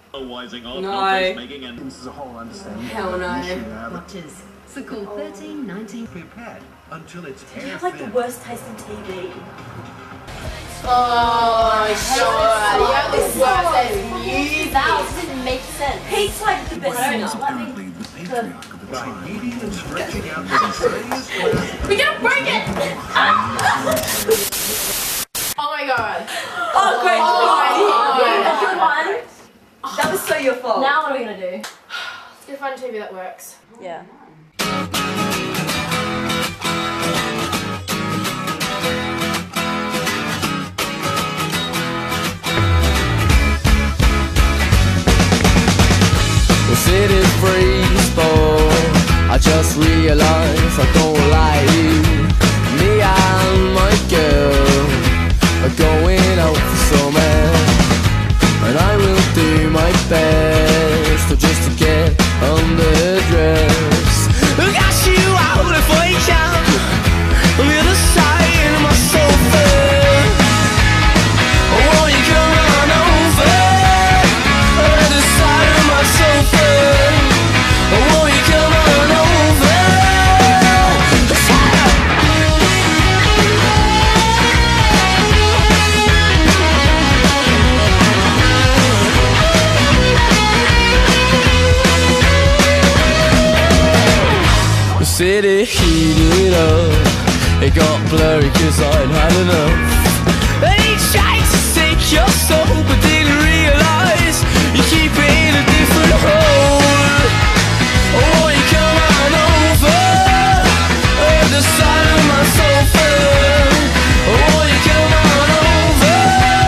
No. This is a whole understanding. Hell no. Watches. So call 13, 19. Prepared until it's You have like the worst tasting TV. Oh, sure. You have the worst tasting TV. That didn't make sense. He's like the best singer. apparently the patriarch of the tribe. Eating and stretching out the serious class. We're gonna break it! Oh my god. Oh, great. Oh, Good one. That was so your fault. Now what are we gonna do? Let's go find a TV that works. Yeah. The city's freeze fall. I just realized I don't like you. Me and my girl are going out for summer, and I will do my best just to get underdressed. Got you out if I can. On the other side of my sofa. Won't you come on over? On the other side of my sofa. Won't you come on over? The city heated up. It got blurry cause I'd had enough. They tried to take your soul but didn't realize you keep it in a different hole. Oh, you come on over the side of my sofa. Oh, you come on over.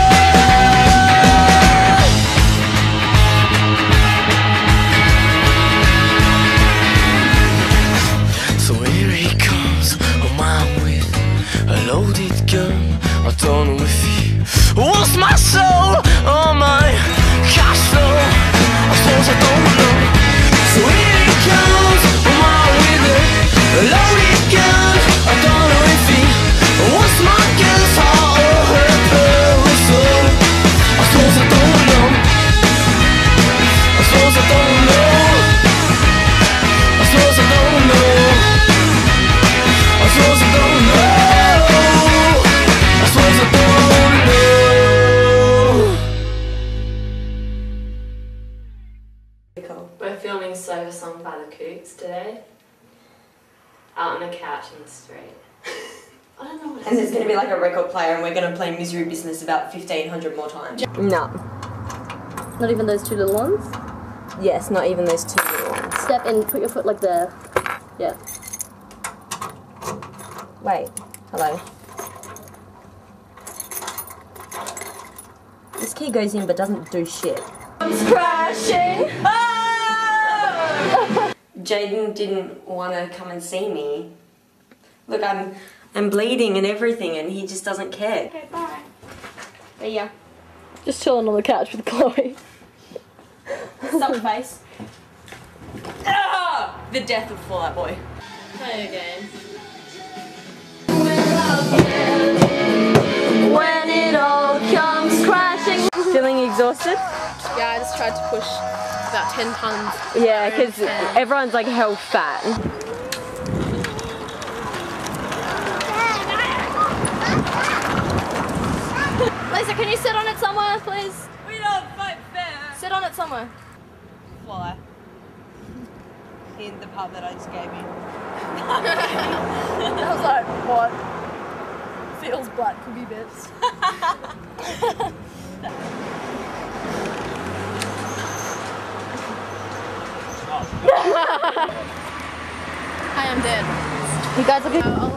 So here he comes, a man with a loaded gun. I don't know if he wants my soul or my cash flow. I suppose I don't know. So here he comes, a man with a loaded gun. I don't know if he wants my girl's heart or her pearl soul. I suppose I don't know. I suppose I don't know. I suppose I don't know. I suppose I don't know. I suppose I don't know. We're filming Sober Song by the Kooks today. Out on a couch in the street. I don't know what And there's going to be like a record player and we're going to play Misery Business about 1,500 more times. No. Not even those two little ones? Yes, not even those two little ones. Step in, put your foot like there. Yeah. Wait, hello. This key goes in but doesn't do shit. It's crashing! Jaden didn't want to come and see me. Look, I'm bleeding and everything and he just doesn't care. Okay, bye. There you go. Just chilling on the couch with Chloe. Stop your face. Ah! The death of Fall Out Boy. Play again. When it all comes crashing. Feeling exhausted? Yeah, I just tried to push about 10 tons. Yeah, because everyone's like hell fat. Lisa, can you sit on it somewhere, please? We don't fight fair. Sit on it somewhere. Fly. In the pub that I just gave you. I was like, what? Feels black cookie bits. Hi, I'm dead. You guys looking?